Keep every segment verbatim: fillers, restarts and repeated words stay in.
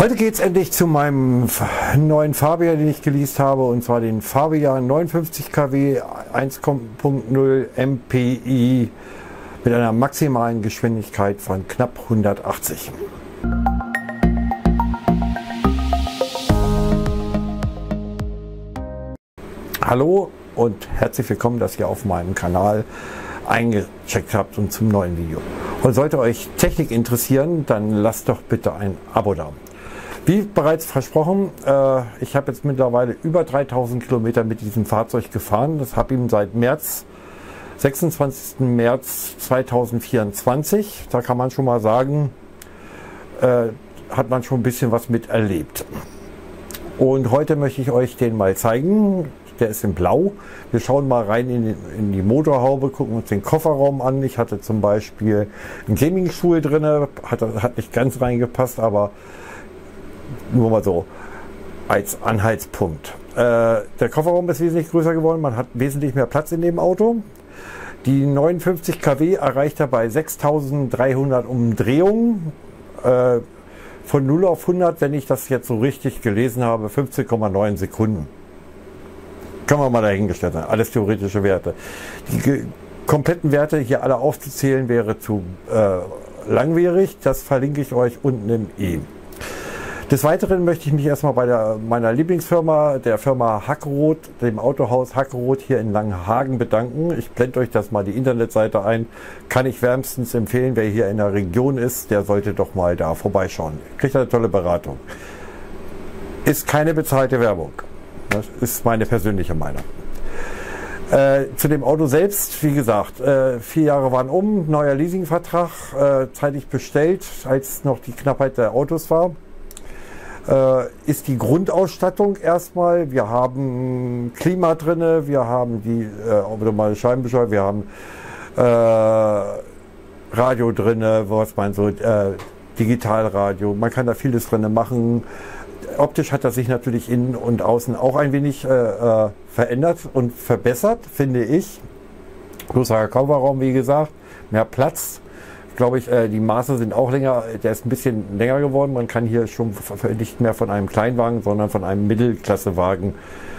Heute geht es endlich zu meinem neuen Fabia, den ich geleast habe, und zwar den Fabia neunundfünfzig Kilowatt eins Punkt null M P I mit einer maximalen Geschwindigkeit von knapp hundertachtzig. Hallo und herzlich willkommen, dass ihr auf meinem Kanal eingecheckt habt und zum neuen Video. Und sollte euch Technik interessieren, dann lasst doch bitte ein Abo da. Wie bereits versprochen, äh, ich habe jetzt mittlerweile über dreitausend Kilometer mit diesem Fahrzeug gefahren. Das habe ich seit März, sechsundzwanzigsten März zweitausendvierundzwanzig. Da kann man schon mal sagen, äh, hat man schon ein bisschen was mit erlebt. Und heute möchte ich euch den mal zeigen. Der ist in Blau. Wir schauen mal rein in die, in die Motorhaube, gucken uns den Kofferraum an. Ich hatte zum Beispiel einen Gaming-Stuhl drin, hat, hat nicht ganz reingepasst, aber nur mal so als Anhaltspunkt. Äh, der Kofferraum ist wesentlich größer geworden, man hat wesentlich mehr Platz in dem Auto. Die neunundfünfzig Kilowatt erreicht er bei sechstausenddreihundert Umdrehungen. Äh, von null auf hundert, wenn ich das jetzt so richtig gelesen habe, fünfzehn Komma neun Sekunden. Kann man mal dahingestellt sein, alles theoretische Werte. Die kompletten Werte hier alle aufzuzählen wäre zu äh, langwierig, das verlinke ich euch unten im E. Des Weiteren möchte ich mich erstmal bei der, meiner Lieblingsfirma, der Firma Hackeroth, dem Autohaus Hackeroth hier in Langenhagen bedanken. Ich blende euch das mal die Internetseite ein. Kann ich wärmstens empfehlen, wer hier in der Region ist, der sollte doch mal da vorbeischauen. Kriegt eine tolle Beratung. Ist keine bezahlte Werbung. Das ist meine persönliche Meinung. Äh, zu dem Auto selbst, wie gesagt, äh, vier Jahre waren um, neuer Leasingvertrag, äh, zeitig bestellt, als noch die Knappheit der Autos war. Äh, ist die Grundausstattung erstmal. Wir haben Klima drin, wir haben die äh, automate Scheibenwischer, wir haben äh, Radio drin, was man so, äh, Digitalradio, man kann da vieles drin machen. Optisch hat er sich natürlich innen und außen auch ein wenig äh, äh, verändert und verbessert, finde ich. Größerer Kofferraum, wie gesagt, mehr Platz. Glaube ich, äh, die Maße sind auch länger, der ist ein bisschen länger geworden. Man kann hier schon nicht mehr von einem Kleinwagen, sondern von einem Mittelklassewagen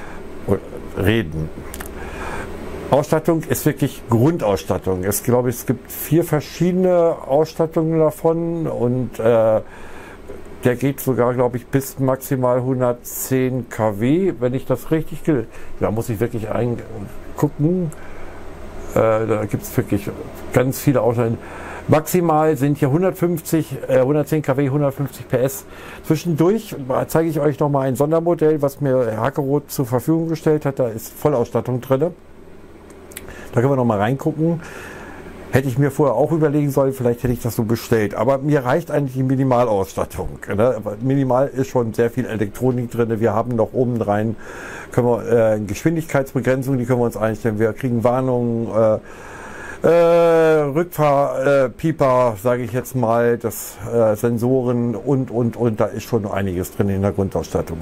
reden. Ausstattung ist wirklich Grundausstattung. Es glaube ich, es gibt vier verschiedene Ausstattungen davon und äh, der geht sogar, glaube ich, bis maximal hundertzehn Kilowatt, wenn ich das richtig... Da muss ich wirklich gucken. Äh, da gibt es wirklich ganz viele Ausstattungen. Maximal sind hier hundertfünfzig, äh, hundertzehn Kilowatt, hundertfünfzig P S. Zwischendurch zeige ich euch noch mal ein Sondermodell, was mir Hackeroth zur Verfügung gestellt hat. Da ist Vollausstattung drin. Da können wir noch mal reingucken. Hätte ich mir vorher auch überlegen sollen, vielleicht hätte ich das so bestellt. Aber mir reicht eigentlich die Minimalausstattung. Ne? Minimal ist schon sehr viel Elektronik drin. Wir haben noch oben rein können wir, äh, Geschwindigkeitsbegrenzung, die können wir uns einstellen. Wir kriegen Warnungen, äh, äh, Rückfahrpieper, äh, sage ich jetzt mal, das äh, Sensoren und, und, und. Da ist schon einiges drin in der Grundausstattung.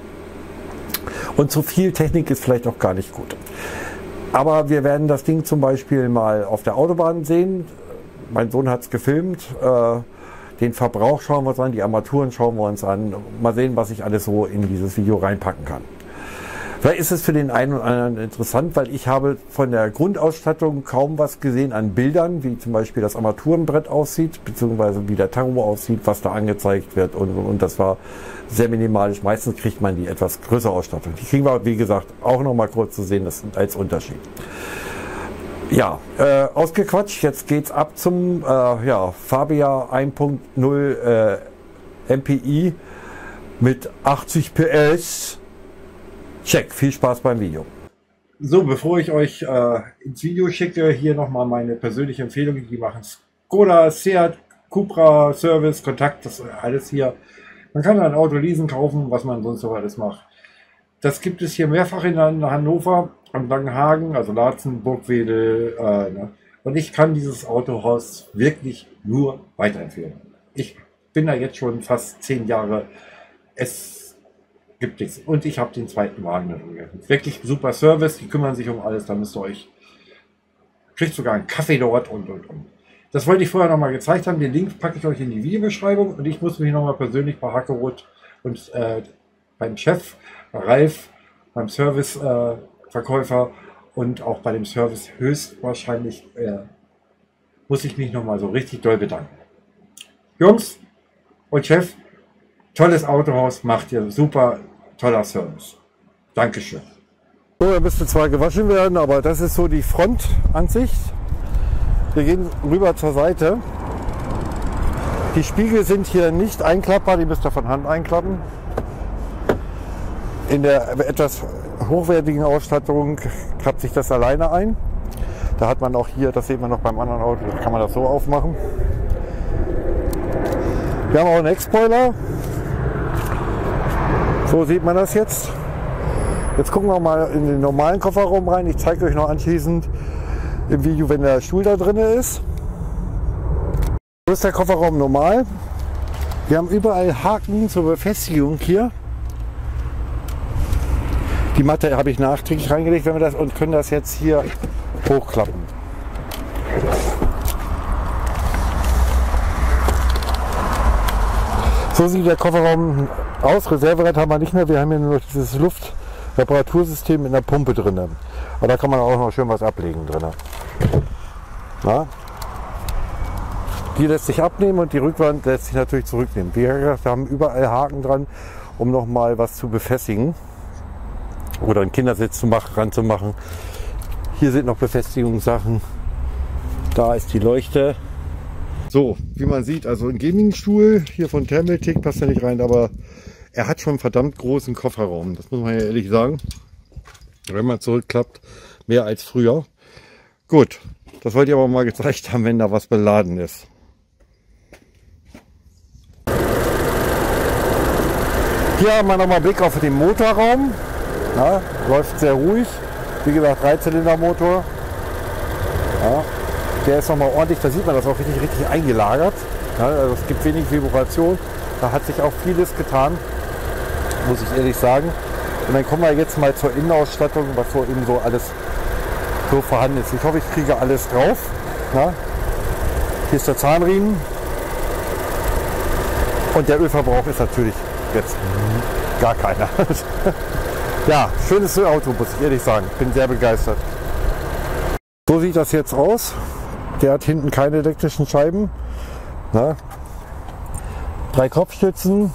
Und zu viel Technik ist vielleicht auch gar nicht gut. Aber wir werden das Ding zum Beispiel mal auf der Autobahn sehen. Mein Sohn hat es gefilmt. Äh, den Verbrauch schauen wir uns an, die Armaturen schauen wir uns an. Mal sehen, was ich alles so in dieses Video reinpacken kann. Vielleicht ist es für den einen oder anderen interessant, weil ich habe von der Grundausstattung kaum was gesehen an Bildern, wie zum Beispiel das Armaturenbrett aussieht, beziehungsweise wie der Tacho aussieht, was da angezeigt wird. Und, und das war sehr minimalisch. Meistens kriegt man die etwas größere Ausstattung. Die kriegen wir, wie gesagt, auch noch mal kurz zu sehen, das als Unterschied. Ja, äh, ausgequatscht. Jetzt geht's ab zum äh, ja, Fabia eins Punkt null äh, M P I mit achtzig P S. Check. Viel Spaß beim Video. So, bevor ich euch äh, ins Video schicke, hier noch mal meine persönliche Empfehlung. Die machen Skoda, Seat, Cupra, Service, Kontakt, das alles hier. Man kann ein Auto leasen, kaufen, was man sonst so alles macht. Das gibt es hier mehrfach in Hannover und Langenhagen, also Laatzen, Burgwedel. Äh, ne? Und ich kann dieses Autohaus wirklich nur weiterempfehlen. Ich bin da jetzt schon fast zehn Jahre. Es gibt nichts. Und ich habe den zweiten Wagen darüber. Wirklich super Service, die kümmern sich um alles. Da müsst ihr euch, kriegt sogar einen Kaffee dort und und und. das wollte ich vorher noch mal gezeigt haben. Den Link packe ich euch in die Videobeschreibung und ich muss mich noch mal persönlich bei Hackeroth und äh, beim Chef, bei Ralf, beim Service-Verkäufer äh, und auch bei dem Service höchstwahrscheinlich äh, muss ich mich noch mal so richtig doll bedanken. Jungs und Chef, tolles Autohaus, macht ihr super, toller Service. Dankeschön. So, er müsste zwar gewaschen werden, aber das ist so die Frontansicht. Wir gehen rüber zur Seite. Die Spiegel sind hier nicht einklappbar, die müsst ihr von Hand einklappen. In der etwas hochwertigen Ausstattung klappt sich das alleine ein. Da hat man auch hier, das sieht man noch beim anderen Auto, da kann man das so aufmachen. Wir haben auch einen Heckspoiler. So sieht man das jetzt. Jetzt gucken wir mal in den normalen Kofferraum rein. Ich zeige euch noch anschließend im Video, wenn der Stuhl da drin ist. So ist der Kofferraum normal. Wir haben überall Haken zur Befestigung hier. Die Matte habe ich nachträglich reingelegt, wenn wir das, und können das jetzt hier hochklappen. So sieht der Kofferraum aus. Reserverad haben wir nicht mehr. Wir haben hier nur noch dieses Luftreparatursystem mit einer Pumpe drin. Aber da kann man auch noch schön was ablegen drin. Na? Die lässt sich abnehmen und die Rückwand lässt sich natürlich zurücknehmen. Wie gesagt, wir haben überall Haken dran, um noch mal was zu befestigen. Oder einen Kindersitz zu machen, ranzumachen. Hier sind noch Befestigungssachen. Da ist die Leuchte. So, wie man sieht, also ein Gaming-Stuhl hier von Thermaltake passt ja nicht rein, aber er hat schon einen verdammt großen Kofferraum. Das muss man ja ehrlich sagen. Wenn man zurückklappt, mehr als früher. Gut, das wollte ich aber mal gezeigt haben, wenn da was beladen ist. Hier haben wir nochmal Blick auf den Motorraum. Ja, läuft sehr ruhig. Wie gesagt, Dreizylindermotor. Ja, der ist nochmal ordentlich, da sieht man das auch richtig, richtig eingelagert. Ja, also es gibt wenig Vibration. Da hat sich auch vieles getan, muss ich ehrlich sagen. Und dann kommen wir jetzt mal zur Innenausstattung, was so eben so alles so vorhanden ist. Ich hoffe, ich kriege alles drauf. Ja. Hier ist der Zahnriemen. Und der Ölverbrauch ist natürlich jetzt gar keiner. Ja, schönes Auto, muss ich ehrlich sagen. Bin sehr begeistert. So sieht das jetzt aus. Der hat hinten keine elektrischen Scheiben. Na? Drei Kopfstützen,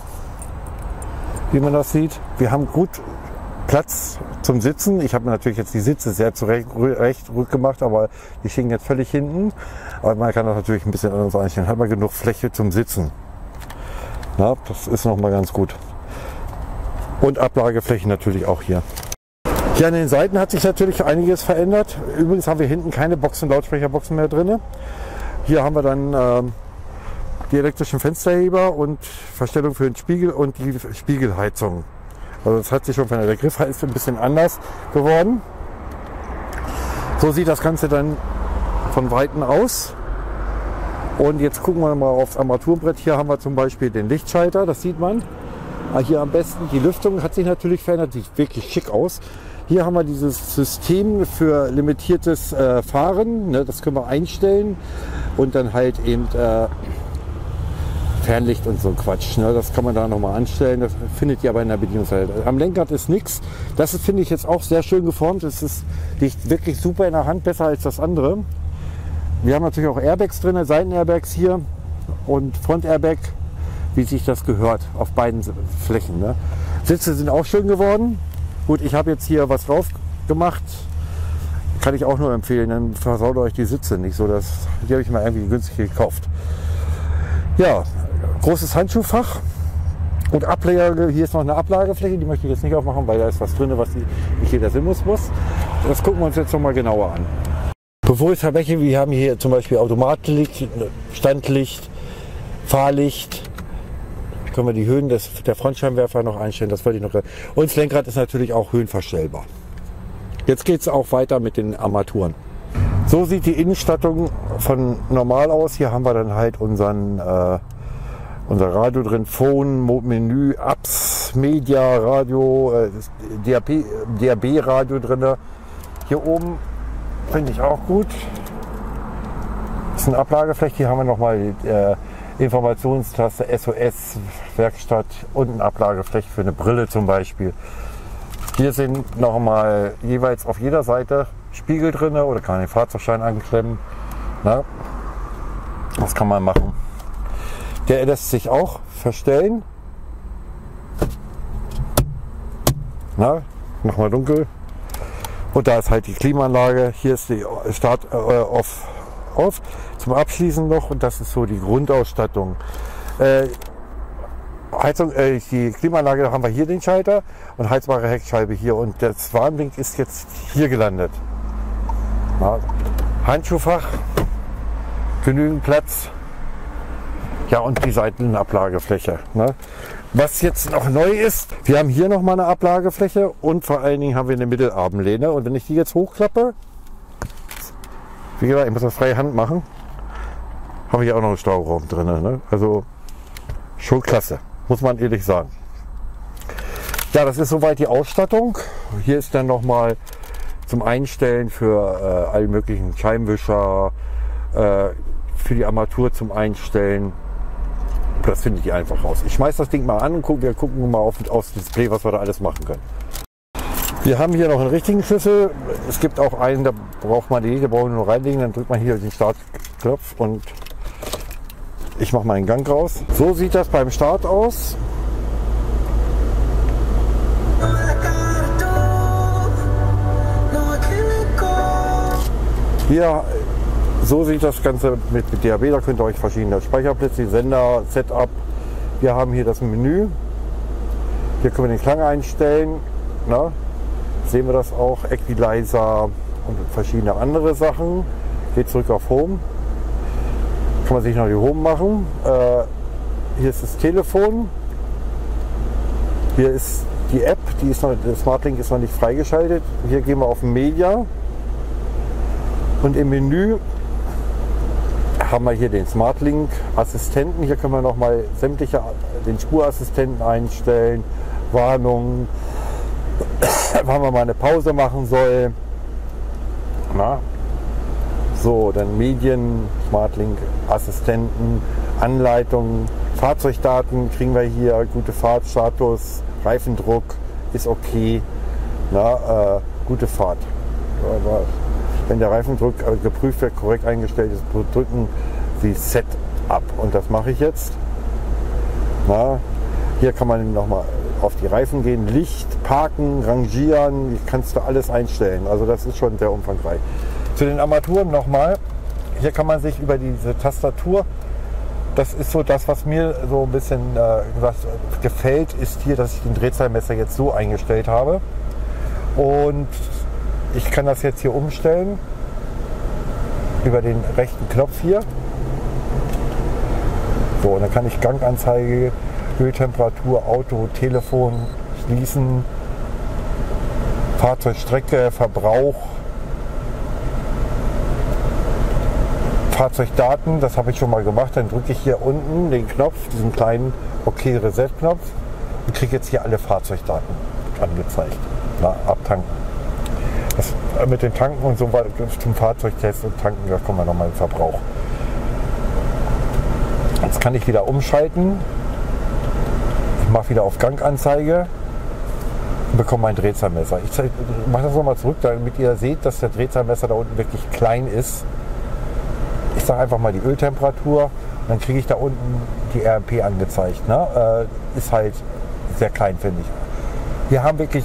wie man das sieht. Wir haben gut Platz zum Sitzen. Ich habe natürlich jetzt die Sitze sehr zurecht recht gemacht, aber die stehen jetzt völlig hinten. Aber man kann das natürlich ein bisschen anders einstellen. Hat man genug Fläche zum Sitzen. Na, das ist noch mal ganz gut. Und Ablageflächen natürlich auch hier. Hier an den Seiten hat sich natürlich einiges verändert. Übrigens haben wir hinten keine Boxen, Lautsprecherboxen mehr drin. Hier haben wir dann ähm, die elektrischen Fensterheber und Verstellung für den Spiegel und die Spiegelheizung. Also das hat sich schon verändert. Der Griff ist ein bisschen anders geworden. So sieht das Ganze dann von Weitem aus. Und jetzt gucken wir mal aufs Armaturenbrett. Hier haben wir zum Beispiel den Lichtschalter, das sieht man. Hier am besten, die Lüftung hat sich natürlich verändert, sieht wirklich schick aus. Hier haben wir dieses System für limitiertes äh, Fahren, ne, das können wir einstellen und dann halt eben äh, Fernlicht und so Quatsch. Ne, das kann man da nochmal anstellen, das findet ihr aber in der Bedienungsanleitung. Am Lenkrad ist nichts, das ist, finde ich, jetzt auch sehr schön geformt, es ist, liegt wirklich super in der Hand, besser als das andere. Wir haben natürlich auch Airbags drin, Seitenairbags hier und Front-Airbag, wie sich das gehört, auf beiden Flächen. Ne? Sitze sind auch schön geworden. Gut, ich habe jetzt hier was drauf gemacht. Kann ich auch nur empfehlen, dann versaut euch die Sitze nicht so. Das, die habe ich mal irgendwie günstig gekauft. Ja, großes Handschuhfach und Ablage. Hier ist noch eine Ablagefläche, die möchte ich jetzt nicht aufmachen, weil da ist was drin, was nicht jeder sehen muss. Das gucken wir uns jetzt noch mal genauer an. Bevor ich verbreche, wir haben hier zum Beispiel Automatlicht, Standlicht, Fahrlicht. Können wir die Höhen des, der Frontscheinwerfer noch einstellen, das wollte ich noch. Und das Lenkrad ist natürlich auch höhenverstellbar. Jetzt geht es auch weiter mit den Armaturen. So sieht die Innenstattung von normal aus. Hier haben wir dann halt unseren, äh, unser Radio drin, Phone, Menü, Apps, Media, Radio, äh, D A B-Radio drin. Hier oben finde ich auch gut. Das ist eine Ablagefläche. Hier haben wir nochmal die äh, Informationstaste, S O S, Werkstatt und eine Ablagefläche für eine Brille zum Beispiel. Hier sind nochmal jeweils auf jeder Seite Spiegel drin oder kann man den Fahrzeugschein anklemmen. Na, das kann man machen. Der lässt sich auch verstellen. Na, nochmal dunkel. Und da ist halt die Klimaanlage. Hier ist die Start äh, off, off. Zum Abschließen noch, und das ist so die Grundausstattung. Äh, Heizung, äh, die Klimaanlage, da haben wir hier den Schalter und heizbare Heckscheibe hier. Und das Warnblink ist jetzt hier gelandet. Na, Handschuhfach, genügend Platz. Ja, und die Seitenablagefläche. Ne? Was jetzt noch neu ist, wir haben hier noch mal eine Ablagefläche und vor allen Dingen haben wir eine Mittelarmlehne. Und wenn ich die jetzt hochklappe, wie gesagt, ich muss das freie Hand machen, habe ich auch noch einen Stauraum drin. Ne? Also schon klasse, muss man ehrlich sagen. Ja, das ist soweit die Ausstattung. Hier ist dann noch mal zum Einstellen für äh, alle möglichen Scheibenwischer, äh, für die Armatur zum Einstellen. Das findet ihr einfach raus. Ich schmeiß das Ding mal an und gucken, wir gucken mal auf, aufs Display, was wir da alles machen können. Wir haben hier noch einen richtigen Schlüssel. Es gibt auch einen, da braucht man die, da brauchen wir nur reinlegen, dann drückt man hier den Startknopf und ich mache mal den Gang raus. So sieht das beim Start aus. Hier, so sieht das Ganze mit, mit D A B. Da könnt ihr euch verschiedene Speicherplätze, Sender, Setup. Wir haben hier das Menü. Hier können wir den Klang einstellen. Na, sehen wir das auch. Equalizer und verschiedene andere Sachen. Geht zurück auf Home. Kann man sich noch die Home machen. Äh, hier ist das Telefon. Hier ist die App. Die ist noch, der SmartLink ist noch nicht freigeschaltet. Hier gehen wir auf Media. Und im Menü haben wir hier den SmartLink Assistenten. Hier können wir noch mal sämtliche den Spurassistenten einstellen, Warnungen, wann man mal eine Pause machen soll. Na? So, dann Medien, SmartLink Assistenten, Anleitungen, Fahrzeugdaten kriegen wir hier, gute Fahrtstatus, Reifendruck ist okay, na, äh, gute Fahrt. Wenn der Reifendruck geprüft wird, korrekt eingestellt ist, drücken Sie Set ab. Und das mache ich jetzt. Na, hier kann man nochmal auf die Reifen gehen, Licht, Parken, Rangieren, kannst du alles einstellen. Also das ist schon sehr umfangreich. Zu den Armaturen nochmal. Hier kann man sich über diese Tastatur, das ist so das, was mir so ein bisschen äh, was gefällt, ist hier, dass ich den Drehzahlmesser jetzt so eingestellt habe. Und ich kann das jetzt hier umstellen über den rechten Knopf hier. So, und dann kann ich Ganganzeige, Öltemperatur, Auto, Telefon schließen, Fahrzeugstrecke, Verbrauch, Fahrzeugdaten, das habe ich schon mal gemacht. Dann drücke ich hier unten den Knopf, diesen kleinen OK-Reset-Knopf und kriege jetzt hier alle Fahrzeugdaten angezeigt. Na, abtanken. Das, mit den Tanken und so weiter zum Fahrzeugtest und Tanken, da kommen wir nochmal in Verbrauch. Jetzt kann ich wieder umschalten. Ich mache wieder auf Ganganzeige und bekomme mein Drehzahlmesser. Ich mache das nochmal zurück, damit ihr seht, dass der Drehzahlmesser da unten wirklich klein ist. Ich sage einfach mal die Öltemperatur und dann kriege ich da unten die R M P angezeigt. Ne? Äh, ist halt sehr klein, finde ich. Wir haben wirklich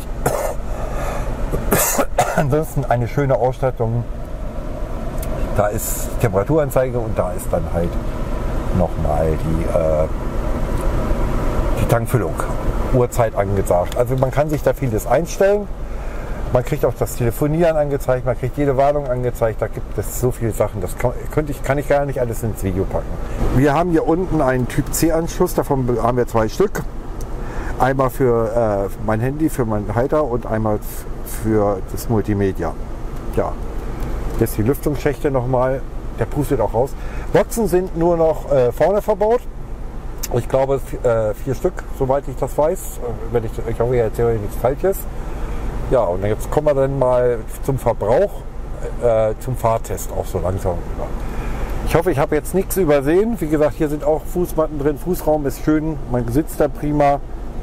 ansonsten eine schöne Ausstattung. Da ist Temperaturanzeige und da ist dann halt nochmal die, äh, die Tankfüllung, Uhrzeit angesagt. Also man kann sich da vieles einstellen. Man kriegt auch das Telefonieren angezeigt, man kriegt jede Warnung angezeigt. Da gibt es so viele Sachen, das kann, könnte ich, kann ich gar nicht alles ins Video packen. Wir haben hier unten einen Typ C Anschluss, davon haben wir zwei Stück. Einmal für äh, mein Handy, für meinen Halter und einmal für das Multimedia. Ja, jetzt die Lüftungsschächte nochmal, der pustet auch raus. Boxen sind nur noch äh, vorne verbaut. Ich glaube äh, vier Stück, soweit ich das weiß. Wenn ich, ich hoffe, ich erzähle nichts Falsches. Ja, und jetzt kommen wir dann mal zum Verbrauch, äh, zum Fahrtest auch so langsam. Ich hoffe, ich habe jetzt nichts übersehen. Wie gesagt, hier sind auch Fußmatten drin. Fußraum ist schön, man sitzt da prima.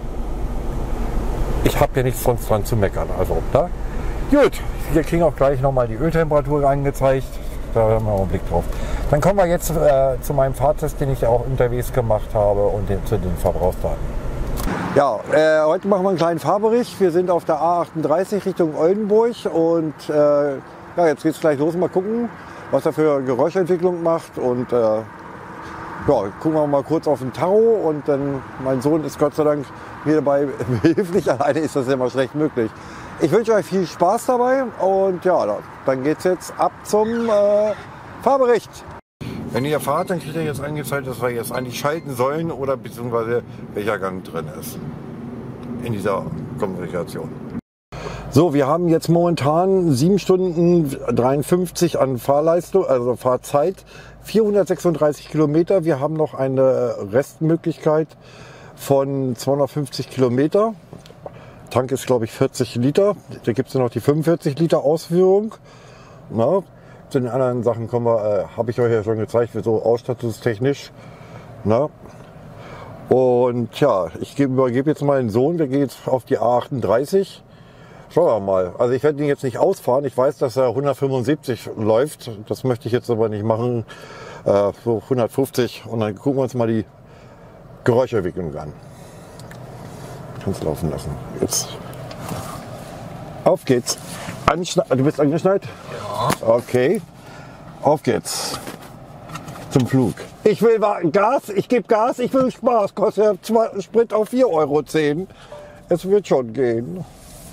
Ich habe ja nichts sonst dran zu meckern. Also, da. Gut, wir kriegen auch gleich nochmal die Öltemperatur angezeigt. Da haben wir noch einen Blick drauf. Dann kommen wir jetzt äh, zu meinem Fahrtest, den ich auch unterwegs gemacht habe und den, zu den Verbrauchsdaten. Ja, äh, heute machen wir einen kleinen Fahrbericht. Wir sind auf der A achtunddreißig Richtung Oldenburg und äh, ja, jetzt geht es gleich los. Mal gucken, was er für Geräuschentwicklung macht. Und äh, ja, gucken wir mal kurz auf den Tacho. Und dann, mein Sohn ist Gott sei Dank mir dabei behilflich. Alleine ist das immer schlecht möglich. Ich wünsche euch viel Spaß dabei und ja, dann geht es jetzt ab zum äh, Fahrbericht. Wenn ihr fahrt, dann kriegt ihr jetzt angezeigt, dass wir jetzt eigentlich schalten sollen oder beziehungsweise welcher Gang drin ist in dieser Kommunikation. So, wir haben jetzt momentan sieben Stunden dreiundfünfzig an Fahrleistung, also Fahrzeit, vierhundertsechsunddreißig Kilometer. Wir haben noch eine Restmöglichkeit von zweihundertfünfzig Kilometer. Tank ist, glaube ich, vierzig Liter. Da gibt es noch die fünfundvierzig Liter Ausführung. Na, zu den anderen Sachen kommen wir, äh, habe ich euch ja schon gezeigt, wie so ausstattungstechnisch. Na. Und ja, ich übergebe jetzt meinen Sohn. Wir gehen jetzt auf die A achtunddreißig. Schauen wir mal. Also ich werde ihn jetzt nicht ausfahren. Ich weiß, dass er hundertfünfundsiebzig läuft. Das möchte ich jetzt aber nicht machen. Äh, so hundertfünfzig. Und dann gucken wir uns mal die Geräuschentwicklung an. Kannst laufen lassen. Jetzt. Auf geht's. Anschne du bist angeschnallt? Ja. Okay. Auf geht's. Zum Flug. Ich will Gas, ich gebe Gas, ich will Spaß. Kostet ja zwei, Sprit auf vier Euro zehn. Es wird schon gehen.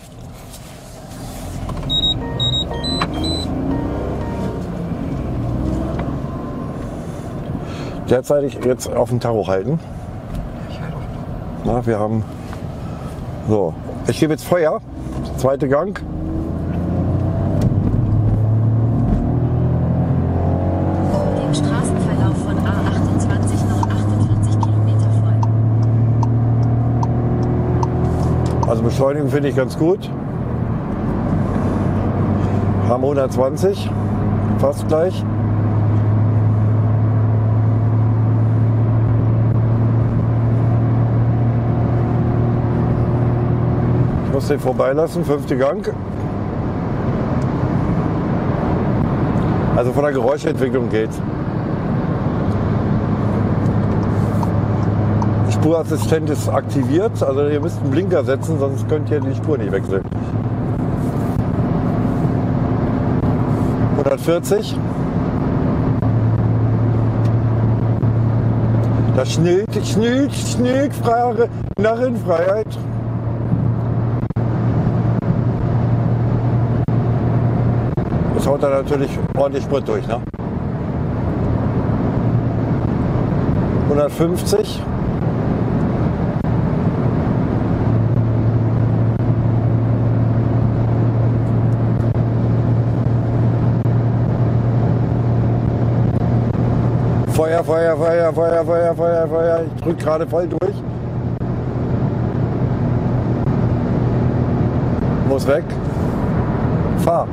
Derzeitig jetzt auf den Tacho halten. Na, wir haben. So, ich gebe jetzt Feuer. Zweiter Gang. Dem Straßenverlauf von A achtundzwanzig noch achtundvierzig Kilometer folgen. Also Beschleunigung finde ich ganz gut. Haben hundertzwanzig. Fast gleich. Ich muss den vorbeilassen, fünfter Gang. Also von der Geräuschentwicklung geht's. Die Spurassistent ist aktiviert, also ihr müsst einen Blinker setzen, sonst könnt ihr die Spur nicht wechseln. hundertvierzig. Das schnillt, schnillt, schnillt, freie Narrenfreiheit. Jetzt haut er natürlich ordentlich Sprit durch, ne? hundertfünfzig. Feuer, Feuer, Feuer, Feuer, Feuer, Feuer, Feuer. Ich drücke gerade voll durch. Muss weg. Fahr.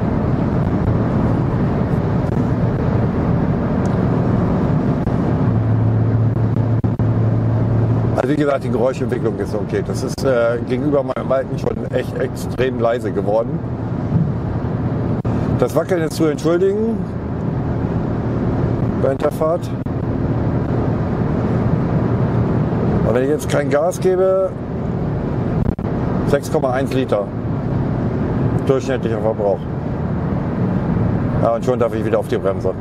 Also wie gesagt, die Geräuschentwicklung ist okay. Das ist äh, gegenüber meinem alten schon echt extrem leise geworden. Das Wackeln ist zu entschuldigen. Während der Fahrt. Aber wenn ich jetzt kein Gas gebe, sechs Komma eins Liter durchschnittlicher Verbrauch. Ja, und schon darf ich wieder auf die Bremse.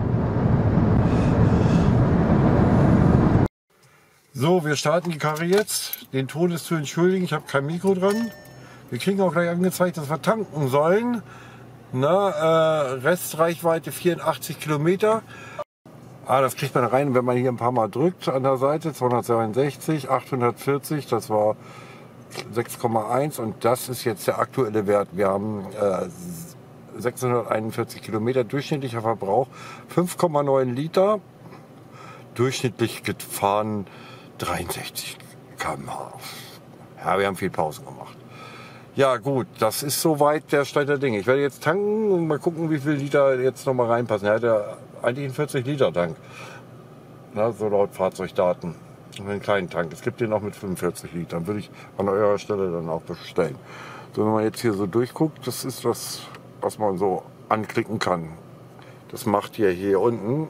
So, wir starten die Karre jetzt. Den Ton ist zu entschuldigen, ich habe kein Mikro dran. Wir kriegen auch gleich angezeigt, dass wir tanken sollen. Na, äh, Restreichweite vierundachtzig Kilometer. Ah, das kriegt man rein, wenn man hier ein paar Mal drückt an der Seite. zweihundertsechsundsechzig, achthundertvierzig, das war sechs Komma eins und das ist jetzt der aktuelle Wert. Wir haben äh, sechshunderteinundvierzig Kilometer durchschnittlicher Verbrauch, fünf Komma neun Liter, durchschnittlich gefahren dreiundsechzig Kilometer pro Stunde. Ja, wir haben viel Pausen gemacht. Ja gut, das ist soweit der Stand der Dinge. Ich werde jetzt tanken und mal gucken, wie viel Liter jetzt noch mal reinpassen. Er hat ja eigentlich einen vierzig Liter Tank, na, so laut Fahrzeugdaten. Einen kleinen Tank. Es gibt den auch mit fünfundvierzig Litern. Würde ich an eurer Stelle dann auch bestellen. So, wenn man jetzt hier so durchguckt, das ist das, was man so anklicken kann. Das macht ihr hier unten.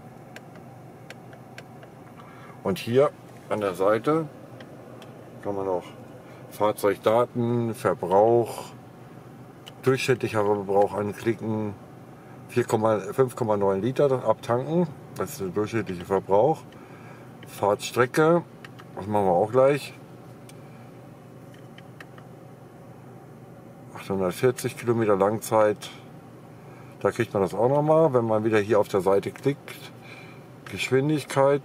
Und hier an der Seite kann man auch Fahrzeugdaten, Verbrauch, durchschnittlicher Verbrauch anklicken. fünf Komma neun Liter abtanken. Das ist der durchschnittliche Verbrauch. Fahrtstrecke, das machen wir auch gleich. achthundertvierzig Kilometer Langzeit. Da kriegt man das auch nochmal, wenn man wieder hier auf der Seite klickt. Geschwindigkeit.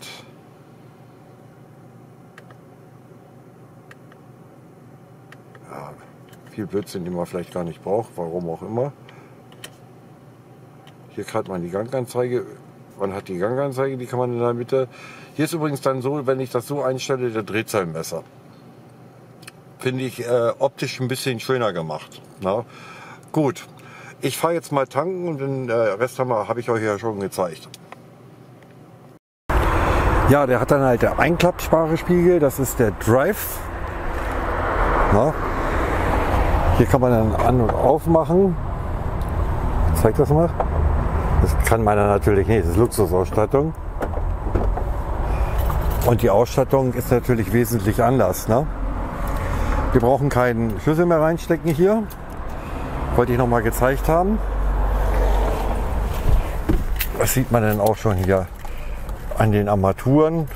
Ja, viel Blödsinn, den man vielleicht gar nicht braucht, warum auch immer. Hier hat man die Ganganzeige. Man hat die Ganganzeige, die kann man in der Mitte. Hier ist übrigens dann so, wenn ich das so einstelle, der Drehzahlmesser. Finde ich äh, optisch ein bisschen schöner gemacht. Na? Gut, ich fahre jetzt mal tanken und den äh, Rest habe hab ich euch ja schon gezeigt. Ja, der hat dann halt der Einklappsparespiegel, das ist der Drive. Na? Hier kann man dann an- und aufmachen. Zeig das mal. Das kann man dann natürlich nicht, das ist Luxusausstattung. Und die Ausstattung ist natürlich wesentlich anders. Ne? Wir brauchen keinen Schlüssel mehr reinstecken hier. Wollte ich noch mal gezeigt haben. Das sieht man dann auch schon hier an den Armaturen.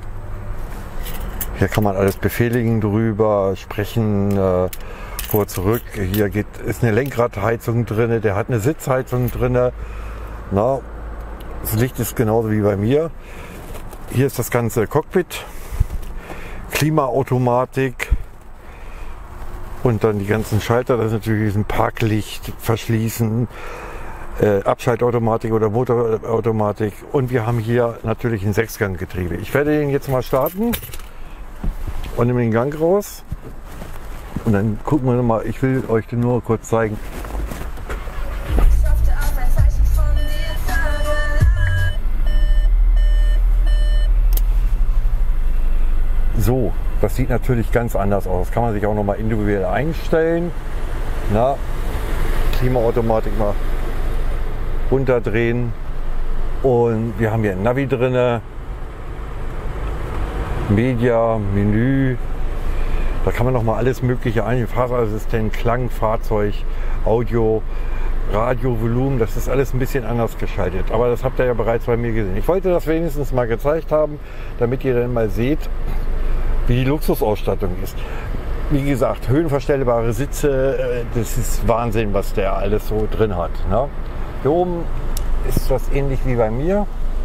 Hier kann man alles befehligen drüber, sprechen, äh, vor, zurück. Hier geht, ist eine Lenkradheizung drin, der hat eine Sitzheizung drin. Na, das Licht ist genauso wie bei mir. Hier ist das ganze Cockpit, Klimaautomatik und dann die ganzen Schalter. Das ist natürlich ein Parklicht, Verschließen, äh, Abschaltautomatik oder Motorautomatik. Und wir haben hier natürlich ein Sechsganggetriebe. Ich werde den jetzt mal starten und nehme den Gang raus. Und dann gucken wir nochmal, ich will euch den nur kurz zeigen. So, das sieht natürlich ganz anders aus. Das kann man sich auch nochmal individuell einstellen. Na, Klimaautomatik mal runterdrehen. Und wir haben hier ein Navi drin. Media, Menü. Da kann man nochmal alles Mögliche ein. Fahrerassistent, Klang, Fahrzeug, Audio, Radio, Volumen. Das ist alles ein bisschen anders geschaltet. Aber das habt ihr ja bereits bei mir gesehen. Ich wollte das wenigstens mal gezeigt haben, damit ihr dann mal seht, wie die Luxusausstattung ist. Wie gesagt, höhenverstellbare Sitze, das ist Wahnsinn, was der alles so drin hat. Ne? Hier oben ist das ähnlich wie bei mir.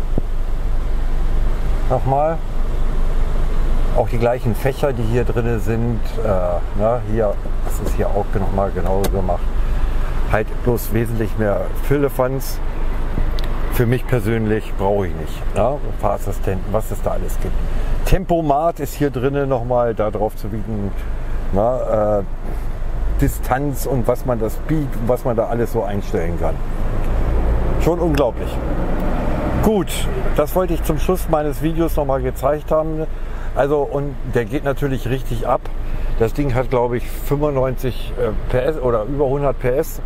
Nochmal. Auch die gleichen Fächer, die hier drin sind. Äh, ne? Hier, das ist hier auch nochmal genauso gemacht. Halt bloß wesentlich mehr Firlefanz. Für mich persönlich brauche ich nicht. Ne? Fahrassistenten, was es da alles gibt. Tempomat ist hier drinnen nochmal darauf zu bieten, na, äh, Distanz und was man das Speed, was man da alles so einstellen kann. Schon unglaublich. Gut, das wollte ich zum Schluss meines Videos nochmal gezeigt haben. Also, und der geht natürlich richtig ab. Das Ding hat, glaube ich, fünfundneunzig P S oder über hundert P S.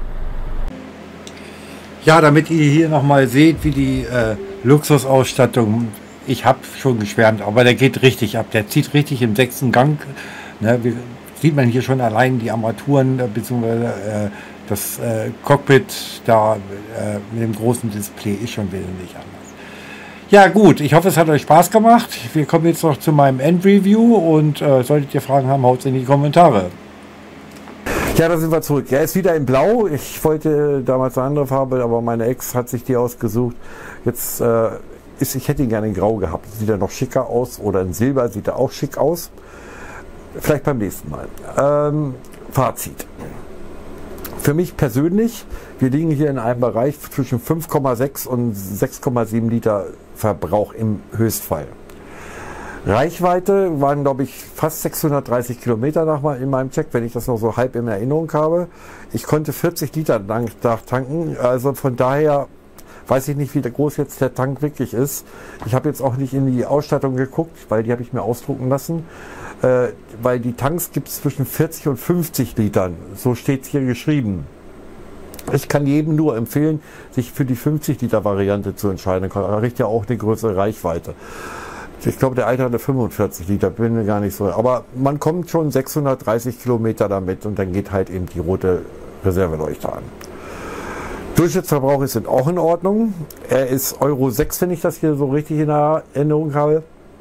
Ja, damit ihr hier nochmal seht, wie die äh, Luxusausstattung, ich habe schon geschwärmt, aber der geht richtig ab. Der zieht richtig im sechsten Gang. Ne, wie, sieht man hier schon allein die Armaturen äh, bzw. Äh, das äh, Cockpit da äh, mit dem großen Display ist schon wesentlich anders. Ja gut, ich hoffe, es hat euch Spaß gemacht. Wir kommen jetzt noch zu meinem Endreview und äh, solltet ihr Fragen haben, haut es in die Kommentare. Ja, da sind wir zurück. Er ist wieder in Blau. Ich wollte damals eine andere Farbe, aber meine Ex hat sich die ausgesucht. Jetzt äh, ist, ich hätte ihn gerne in Grau gehabt. Sieht er noch schicker aus oder in Silber sieht er auch schick aus. Vielleicht beim nächsten Mal. Ähm, Fazit. Für mich persönlich, wir liegen hier in einem Bereich zwischen fünf Komma sechs und sechs Komma sieben Liter Verbrauch im Höchstfall. Reichweite waren, glaube ich, fast sechshundertdreißig Kilometer nach mal in meinem Check, wenn ich das noch so halb in Erinnerung habe. Ich konnte vierzig Liter tanken, also von daher weiß ich nicht, wie groß jetzt der Tank wirklich ist. Ich habe jetzt auch nicht in die Ausstattung geguckt, weil die habe ich mir ausdrucken lassen. Äh, weil die Tanks gibt es zwischen vierzig und fünfzig Litern. So steht es hier geschrieben. Ich kann jedem nur empfehlen, sich für die fünfzig Liter Variante zu entscheiden. Da kriegt ja auch eine größere Reichweite. Ich glaube, der alte hatte fünfundvierzig Liter, bin mir gar nicht so. Aber man kommt schon sechshundertdreißig Kilometer damit und dann geht halt eben die rote Reserveleuchte an. Durchschnittsverbrauch ist auch in Ordnung. Er ist Euro sechs, wenn ich das hier so richtig in der Erinnerung habe.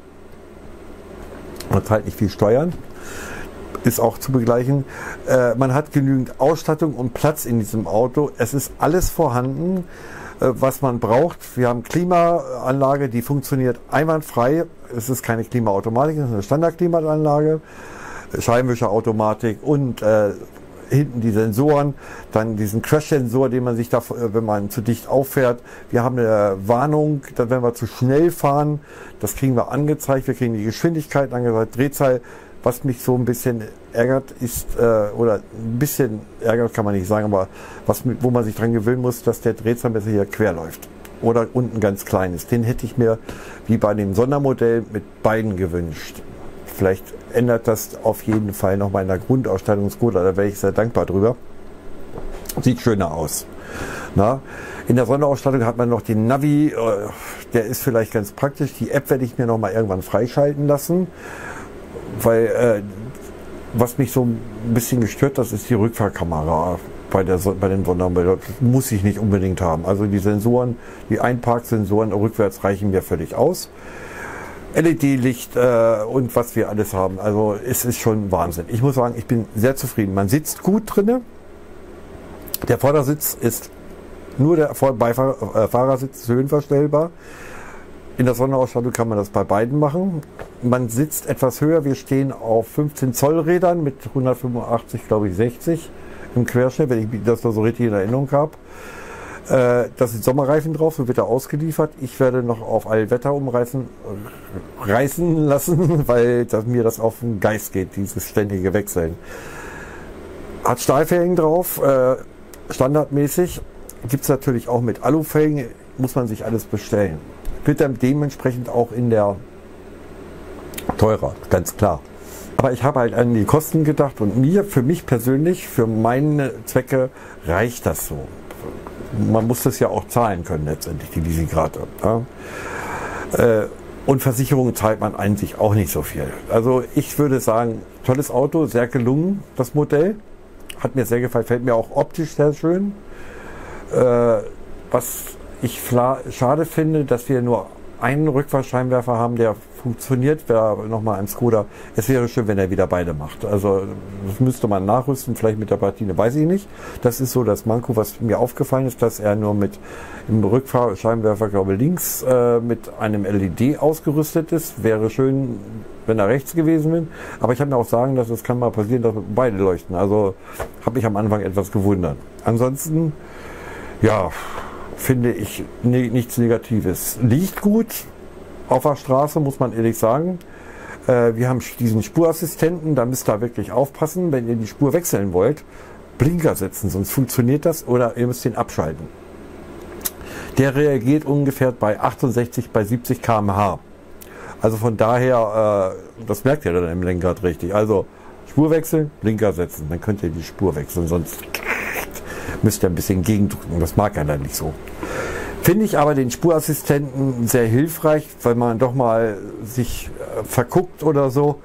Man zahlt nicht viel Steuern. Ist auch zu begleichen. Äh, man hat genügend Ausstattung und Platz in diesem Auto. Es ist alles vorhanden, äh, was man braucht. Wir haben Klimaanlage, die funktioniert einwandfrei. Es ist keine Klimaautomatik, es ist eine Standardklimaanlage. Scheibenwischerautomatik und äh, hinten die Sensoren, dann diesen Crash-Sensor, den man sich da, wenn man zu dicht auffährt. Wir haben eine Warnung, dass wenn wir zu schnell fahren, das kriegen wir angezeigt, wir kriegen die Geschwindigkeit angezeigt, Drehzahl. Was mich so ein bisschen ärgert ist, äh, oder ein bisschen ärgert kann man nicht sagen, aber was, wo man sich dran gewöhnen muss, dass der Drehzahlmesser hier quer läuft. Oder unten ganz klein ist. Den hätte ich mir wie bei dem Sondermodell mit beiden gewünscht. Vielleicht ändert das auf jeden Fall noch mal in der Grundausstattung gut, da wäre ich sehr dankbar drüber. Sieht schöner aus. Na? In der Sonderausstattung hat man noch den Navi, der ist vielleicht ganz praktisch. Die App werde ich mir noch mal irgendwann freischalten lassen, weil äh, was mich so ein bisschen gestört, das ist die Rückfahrkamera bei, der, bei den Sondermodellen. Das muss ich nicht unbedingt haben. Also die Sensoren, die Einparksensoren rückwärts reichen mir völlig aus. L E D-Licht äh, und was wir alles haben. Also es ist schon Wahnsinn. Ich muss sagen, ich bin sehr zufrieden. Man sitzt gut drinne. Der Vordersitz ist nur der Beifahrer, äh, Fahrersitz ist höhenverstellbar. In der Sonderausstattung kann man das bei beiden machen. Man sitzt etwas höher. Wir stehen auf fünfzehn Zoll Rädern mit hundertfünfundachtzig, glaube ich, sechzig im Querschnitt, wenn ich das noch so richtig in Erinnerung habe. Äh, da sind Sommerreifen drauf, so wird er ausgeliefert. Ich werde noch auf Allwetter umreißen reißen lassen, weil das, mir das auf den Geist geht, dieses ständige Wechseln. Hat Stahlfelgen drauf, äh, standardmäßig. Gibt es natürlich auch mit Alufelgen, muss man sich alles bestellen. Wird dann dementsprechend auch in der teurer, ganz klar. Aber ich habe halt an die Kosten gedacht und mir, für mich persönlich, für meine Zwecke reicht das so. Man muss das ja auch zahlen können letztendlich, die Leasingrate. Ja. Äh, und Versicherungen zahlt man eigentlich auch nicht so viel. Also ich würde sagen, tolles Auto, sehr gelungen, das Modell. Hat mir sehr gefallen, fällt mir auch optisch sehr schön. Äh, was ich schade finde, dass wir nur einen Rückfahrscheinwerfer haben, der funktioniert, wäre nochmal ein Skoda. Es wäre schön, wenn er wieder beide macht. Also das müsste man nachrüsten, vielleicht mit der Platine, weiß ich nicht. Das ist so das Manko, was mir aufgefallen ist, dass er nur mit im Rückfahrscheinwerfer, glaube ich, links äh, mit einem L E D ausgerüstet ist. Wäre schön, wenn er rechts gewesen wäre. Aber ich habe mir auch sagen, dass es kann mal passieren, dass beide leuchten. Also habe ich am Anfang etwas gewundert. Ansonsten, ja, finde ich ne, nichts Negatives. Liegt gut auf der Straße, muss man ehrlich sagen. Äh, wir haben diesen Spurassistenten, da müsst ihr wirklich aufpassen, wenn ihr die Spur wechseln wollt. Blinker setzen, sonst funktioniert das, oder ihr müsst den abschalten. Der reagiert ungefähr bei achtundsechzig, bei siebzig Kilometer pro Stunde. Also von daher, äh, das merkt ihr dann im Lenkrad richtig. Also Spur wechseln, Blinker setzen, dann könnt ihr die Spur wechseln, sonst müsst ihr ein bisschen gegendrücken. Das mag er dann nicht so. Finde ich aber den Spurassistenten sehr hilfreich, weil man doch mal sich äh, verguckt oder so,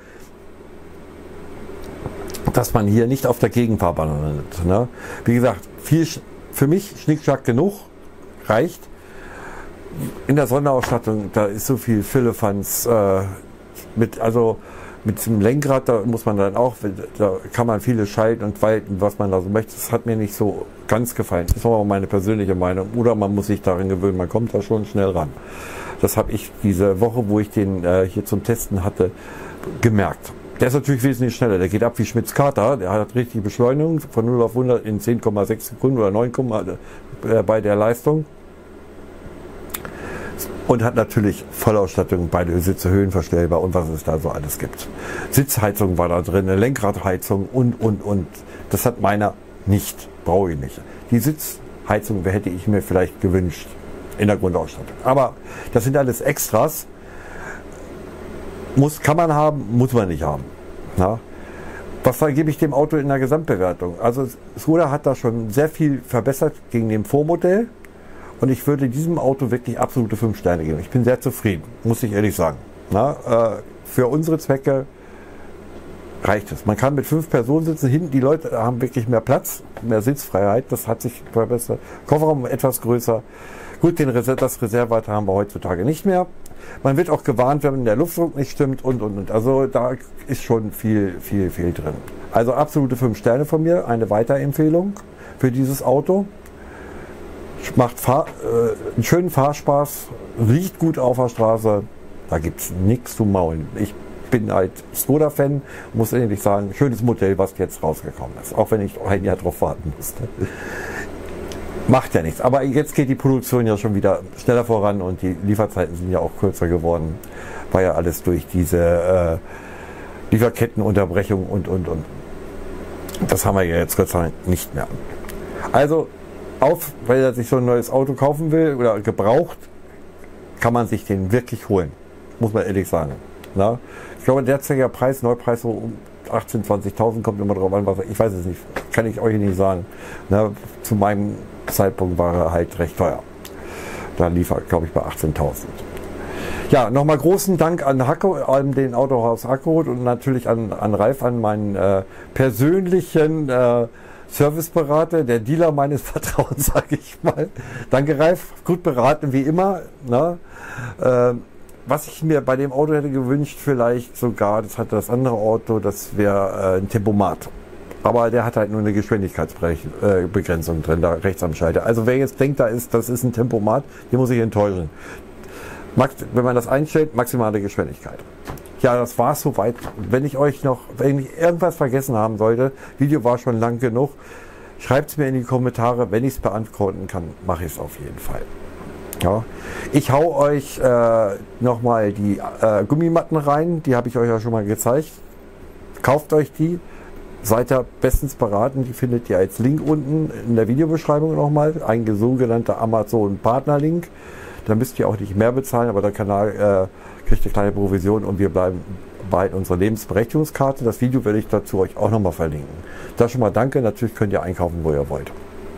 dass man hier nicht auf der Gegenfahrbahn landet. Ne? Wie gesagt, viel, für mich Schnickschnack genug, reicht. In der Sonderausstattung, da ist so viel Firlefanz äh, mit, also mit dem Lenkrad, da muss man dann auch, da kann man vieles schalten und walten, was man da so möchte. Das hat mir nicht so ganz gefallen. Das ist aber meine persönliche Meinung. Oder man muss sich daran gewöhnen, man kommt da schon schnell ran. Das habe ich diese Woche, wo ich den äh, hier zum Testen hatte, gemerkt. Der ist natürlich wesentlich schneller. Der geht ab wie Schmitz Kater. Der hat richtig Beschleunigung von null auf hundert in zehn Komma sechs Sekunden oder neun, äh, bei der Leistung. Und hat natürlich Vollausstattung, beide Sitze höhenverstellbar und was es da so alles gibt. Sitzheizung war da drin, eine Lenkradheizung und, und, und. Das hat meiner nicht, brauche ich nicht. Die Sitzheizung hätte ich mir vielleicht gewünscht in der Grundausstattung. Aber das sind alles Extras. Muss, kann man haben, muss man nicht haben. Na? Was da gebe ich dem Auto in der Gesamtbewertung? Also Skoda hat da schon sehr viel verbessert gegen dem Vormodell. Und ich würde diesem Auto wirklich absolute fünf Sterne geben. Ich bin sehr zufrieden, muss ich ehrlich sagen. Na, äh, für unsere Zwecke reicht es. Man kann mit fünf Personen sitzen. Hinten die Leute haben wirklich mehr Platz, mehr Sitzfreiheit. Das hat sich verbessert. Kofferraum etwas größer. Gut, den Reser das Reservehalter haben wir heutzutage nicht mehr. Man wird auch gewarnt, wenn der Luftdruck nicht stimmt und, und, und. Also da ist schon viel, viel, viel drin. Also absolute fünf Sterne von mir. Eine Weiterempfehlung für dieses Auto. Macht Fahr äh, einen schönen Fahrspaß, riecht gut auf der Straße, da gibt es nichts zu maulen. Ich bin halt Skoda-Fan, muss ehrlich sagen, schönes Modell, was jetzt rausgekommen ist, auch wenn ich ein Jahr drauf warten musste. Macht ja nichts, aber jetzt geht die Produktion ja schon wieder schneller voran und die Lieferzeiten sind ja auch kürzer geworden, war ja alles durch diese äh, Lieferkettenunterbrechung und, und, und. Das haben wir ja jetzt Gott sei Dank nicht mehr. Also, auf, weil er sich so ein neues Auto kaufen will oder gebraucht, kann man sich den wirklich holen. Muss man ehrlich sagen. Na? Ich glaube, derzeitiger Preis, Neupreis so um achtzehntausend, zwanzigtausend, kommt immer drauf an, was er, ich weiß es nicht, kann ich euch nicht sagen. Na, zu meinem Zeitpunkt war er halt recht teuer. Da lief er, glaube ich, bei achtzehntausend. Ja, nochmal großen Dank an Hacko, an den Autohaus Hacko und natürlich an, an Ralf, an meinen äh, persönlichen äh, Serviceberater, der Dealer meines Vertrauens, sage ich mal. Danke, Ralf. Gut beraten, wie immer. Ne? Äh, was ich mir bei dem Auto hätte gewünscht, vielleicht sogar, das hatte das andere Auto, das wäre äh, ein Tempomat. Aber der hat halt nur eine Geschwindigkeitsbegrenzung drin, da rechts am Schalter. Also wer jetzt denkt, da ist, das ist ein Tempomat, den muss ich enttäuschen. Max, wenn man das einstellt, maximale Geschwindigkeit. Ja, das war es soweit. Wenn ich euch noch, wenn ich irgendwas vergessen haben sollte, Video war schon lang genug, schreibt es mir in die Kommentare. Wenn ich es beantworten kann, mache ich es auf jeden Fall. Ja. Ich hau euch äh, nochmal die äh, Gummimatten rein, die habe ich euch ja schon mal gezeigt. Kauft euch die, seid ihr bestens beraten. Die findet ihr als Link unten in der Videobeschreibung nochmal. Ein sogenannter Amazon-Partner-Link. Da müsst ihr auch nicht mehr bezahlen, aber der Kanal äh, kriegt eine kleine Provision und wir bleiben bei unserer Lebensberechtigungskarte. Das Video werde ich dazu euch auch nochmal verlinken. Da schon mal danke. Natürlich könnt ihr einkaufen, wo ihr wollt.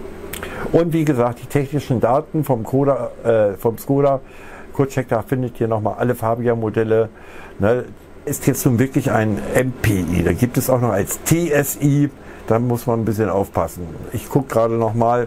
Und wie gesagt, die technischen Daten vom, Koda, äh, vom Skoda Kurzcheck, da findet ihr nochmal alle Fabia-Modelle. Ne? Ist jetzt nun wirklich ein M P I. Da gibt es auch noch als T S I. Da muss man ein bisschen aufpassen. Ich gucke gerade nochmal.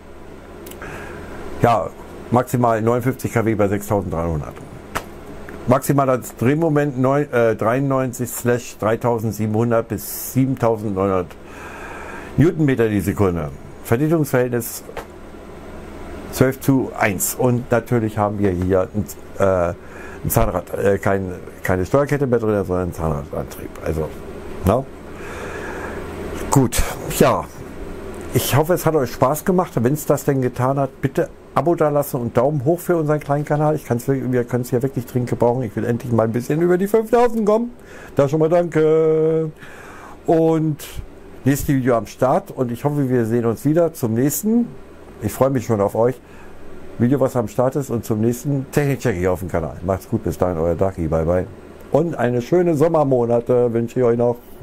Ja, maximal neunundfünfzig Kilowatt bei sechstausenddreihundert. Maximaler Drehmoment dreiundneunzig slash dreitausendsiebenhundert bis siebentausendneunhundert Newtonmeter die Sekunde. Verdichtungsverhältnis zwölf zu eins. Und natürlich haben wir hier ein, äh, ein Zahnrad, äh, kein, keine Steuerkette mehr drin, sondern ein Zahnradantrieb. Also, na? Gut, ja. Ich hoffe, es hat euch Spaß gemacht. Wenn es das denn getan hat, bitte Abo da lassen und Daumen hoch für unseren kleinen Kanal. Ich kann's, wir können es ja wirklich dringend gebrauchen. Ich will endlich mal ein bisschen über die fünftausend kommen. Da schon mal danke. Und nächstes Video am Start. Und ich hoffe, wir sehen uns wieder zum nächsten. Ich freue mich schon auf euch. Video, was am Start ist. Und zum nächsten Technik-Check hier auf dem Kanal. Macht's gut. Bis dahin, euer Daki. Bye, bye. Und eine schöne Sommermonate wünsche ich euch noch.